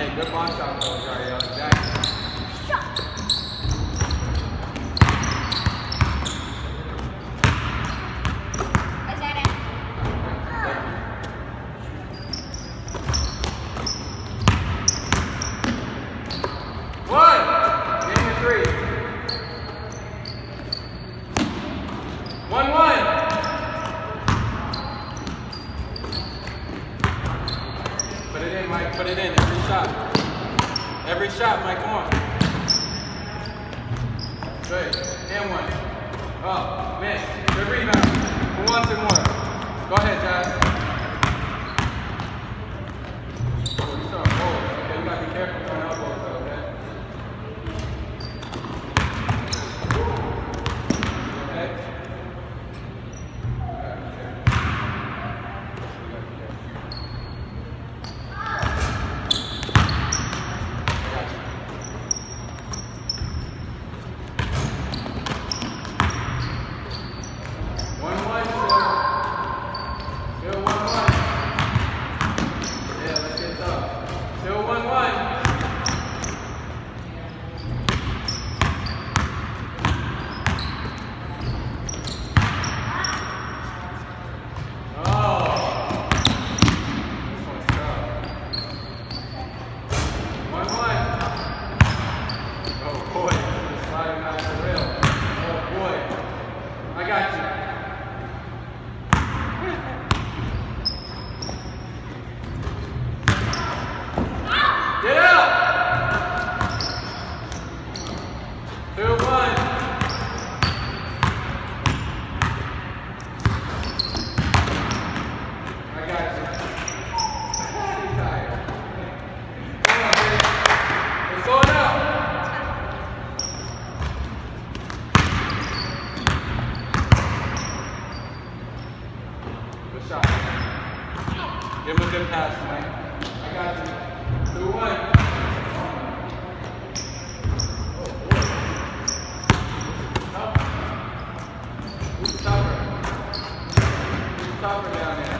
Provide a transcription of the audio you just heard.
Hey, good box out though, Jariel. Exactly. Put it in, Mike. Put it in. Every shot. Every shot, Mike. Come on. Good. And one. Oh, man. Good rebound. Who wants it more? Go ahead, Jazz. Oh, you saw a goal. Okay, you got to be careful throwing elbows, though, okay? Okay? Shot. Give him a good pass, Mike. I got you. 2-1. Oh, boy. Who's tougher? Who's tougher down there?